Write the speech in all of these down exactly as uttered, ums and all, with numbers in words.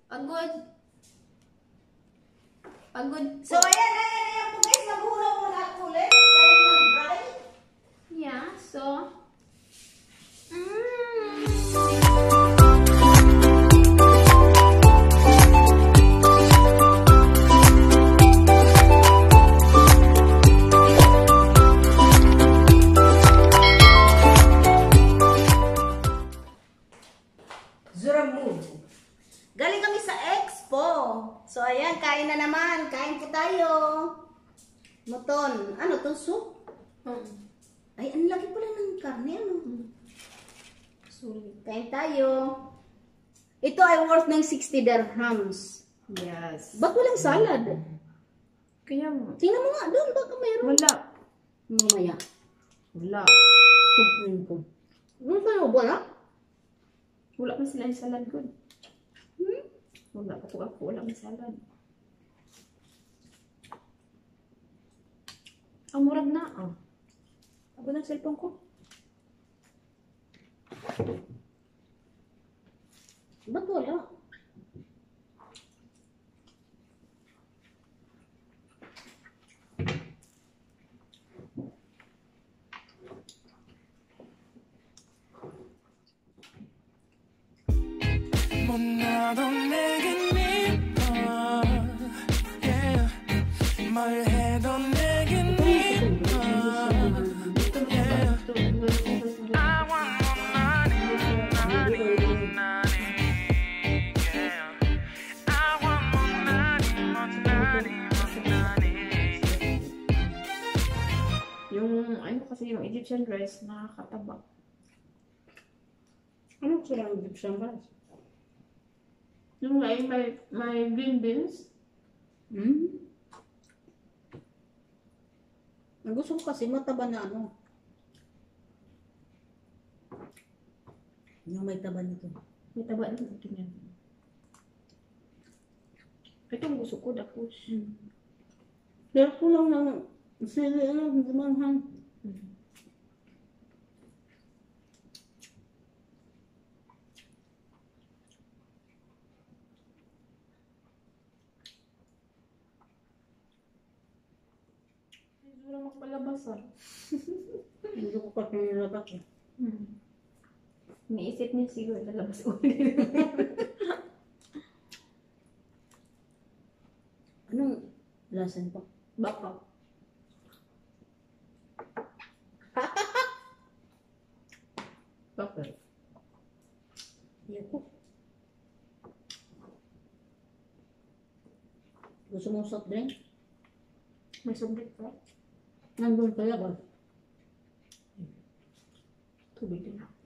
Pagod. Pagod. So, ayan, ayan, ayan po guys. Naghulaw muna ako ulit. Dahil nag-dry. Yeah, so. Mm. Galing kami sa Expo. So, ayan, kain na naman. Kain po tayo. Muton. Ano to? Soup? Hmm. Ay, ang laki pala ng karne. Ano? Hmm. Sulit. Kain tayo. Ito ay worth ng sixty dirhams. Yes. Ba't walang salad? Kaya mo. Tingnan mo nga doon. Baka mayroon. Wala. Mamaya. Wala. Kumpin ko. Ano kayo? Wala? Wala man sila yung salad ko. Hmm? Wala pa po ako. Wala man salad. Ang murag na. Oh. Ako ng cellphone ko. Ba't wala? 나도 내겐 미워 yeah. 말해도 내겐 미워 yeah. I want more money, money, money yeah. I want more money, more money, more money. Yung, ano kasi yung Egyptian rice, nakakataba. Ano sila ang Egyptian rice? Yung may, may, may green beans. Hmm? Ang gusto ko kasi mataba na ano. Yung may taba nito. May taba na ito yan. Ito ang gusto ko, dapos. Hmm. Pero kulang ng sili, ano, hindi manghang. Hmm. Wala magpalabasan. Hindi ko kasi nilabas eh. Hmm. Naisip niya siguro lalabas ulit. Anong lasan pa? Baka. Bakit? Iyan ko. Gusto mong soft drink? May subject ka? Nandun sa labas. Tubig din ako.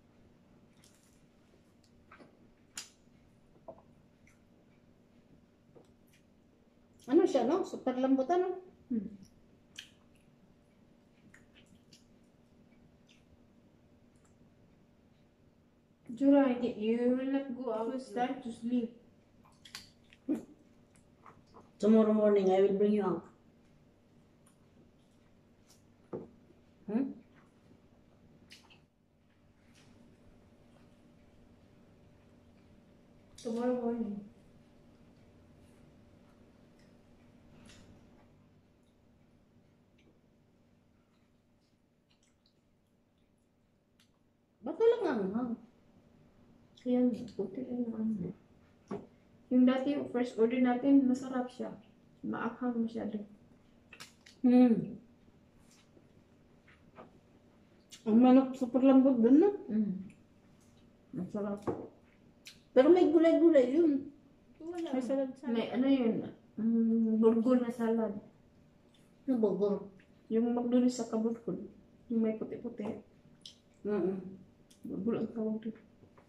Ano siya, no? Super lambutan, no? Hmm. Jura, you will not go outside to sleep. Tomorrow morning, I will bring you out. Hmm? Tomorrow morning. Ba't walang anghang? Kaya puti lang yung ano. Yung dati, yung first order natin, masarap siya. Maakhang masyado. Hmm. Ang manok super lambot dun, no? Mm. Masarap. Pero may gulay-gulay yun. Wala. May salad sa May ano yun, um, burgol na salad. Ano bogor? Yung magdulis sa kaburgol. Yung may puti-puti. Mm-mm. Burgol ang tawag dito.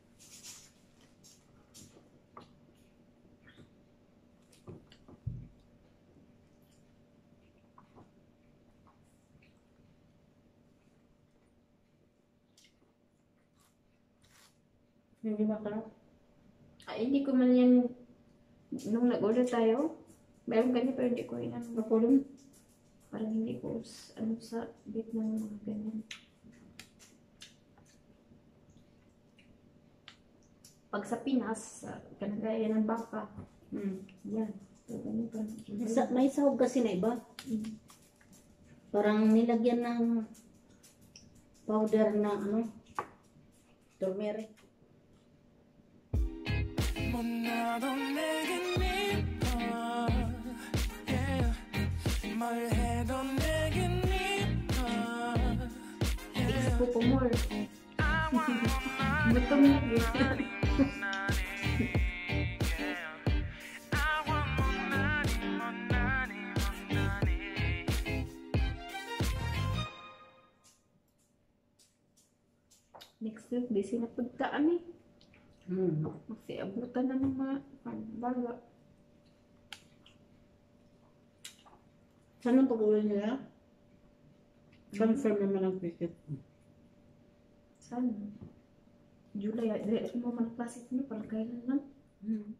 Hindi masarap. Ah, hindi ko man yan, nung nag-order tayo, meron ganyan pero hindi ko yan. Ako rin. Parang hindi ko, ano sa bit ng mga ganyan. Pag sa Pinas, uh, kanagaya ng baka. Hmm. Yan. So, ganun pa. Sa, may sahog kasi na iba. Mm. Parang nilagyan ng powder na ano, turmeric. 못나도 내겐 이뻐 yeah. 뭘 해도 내겐 이뻐 yeah. Expo ko more. I want more Gutom na money, more money, yeah. I want more money, more money, more money. Next week, busy na pagtaan eh. Hmm. Magsiabutan na ng mga pagbaga. Saan ang pag-uwi nila? Confirm naman ang ticket. Sana. July, dahil mo man klase ko para kailan lang. Hmm.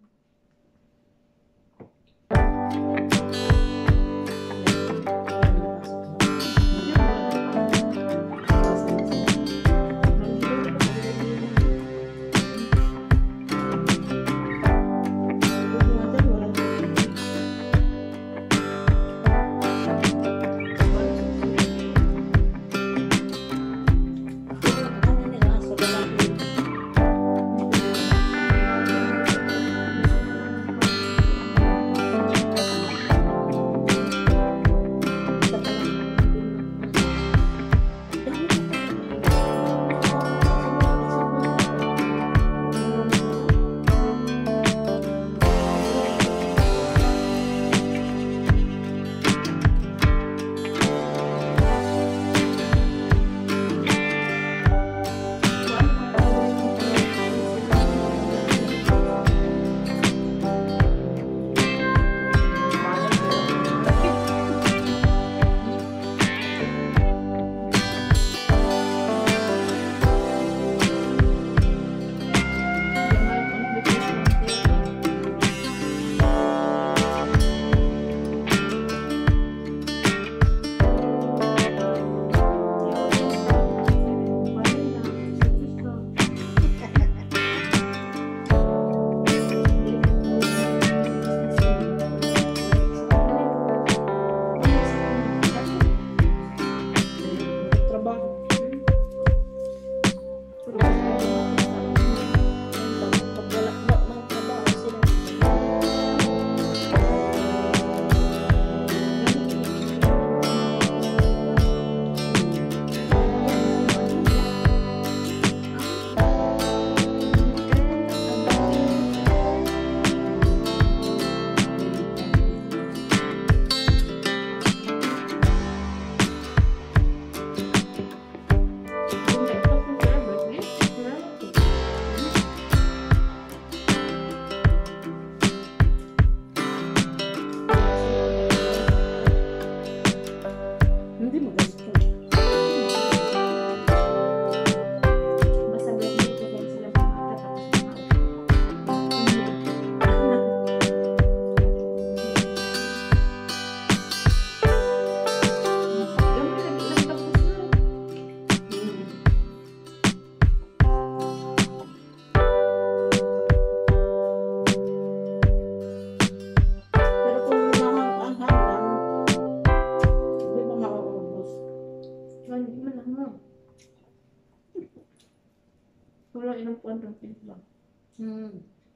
Wala ilang puwan ng timpla. Hmm.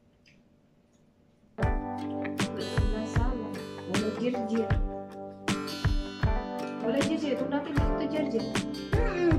Wala sala. Wala jirjir. Wala jirjir. Kung natin dito jirjir. Hmm.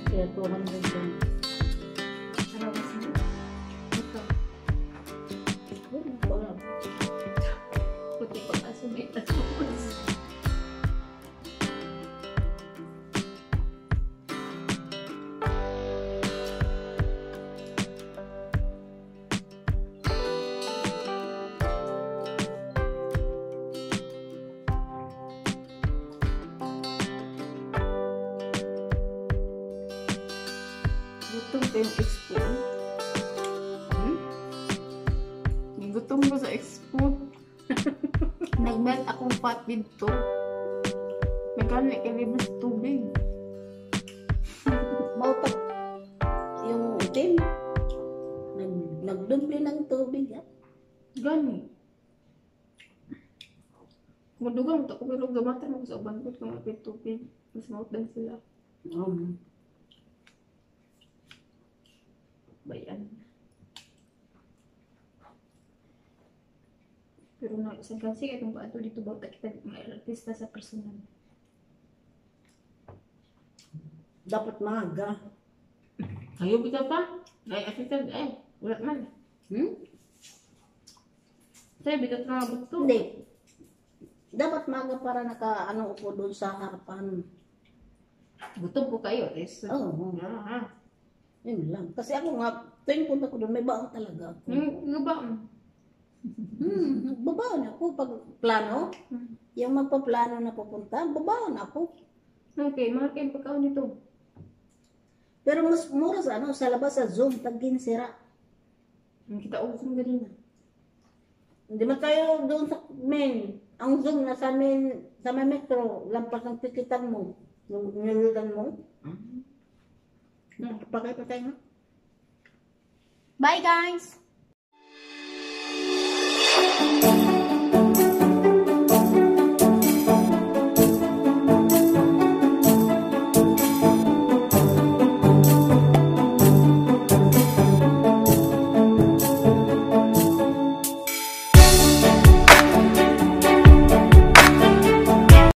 Kaya two hundred lang. Ano kasi? Ito. Yun, wala. Puti ko kasi may tatapos. Gutom ko yung expo. Hmm? Gutom ko sa expo. Nag-melt akong pot dito. May kanin kay libre sa tubig. Mautak yung itim. Nag, nagdumple ng tubig. Ah. Gani. Madugang to ko pero gamatan ako sa uban ko kung apit tubig. Mas mautdan sila. Um, Bayan. Pero na sa kasi itong bato dito ba kita mga artista sa personal. dapat maaga. Ayo kita pa. Ay artista eh wala man. Hmm? Saya bigat na betul. Hindi. Dapat maaga para naka ano upo doon sa harapan. Gutom po kayo, Tess. Oo. Ah, Yun lang. Kasi ako nga, tuwing punta ko doon, may baon talaga ako. yung nga ba? Hmm, babaon ako pag plano. Yung magpaplano na pupunta, babaon ako. Okay, mahal kayong pagkaon dito. Pero mas mura sa ano, sa labas sa Zoom, tagin sira. Kita ubos mo ganina. Hindi man tayo doon sa main. Ang Zoom na sa main, sa may metro, lampas ang tikitan mo. Yung nilutan mo. Hmm. Pakay pa tayo. Bye guys!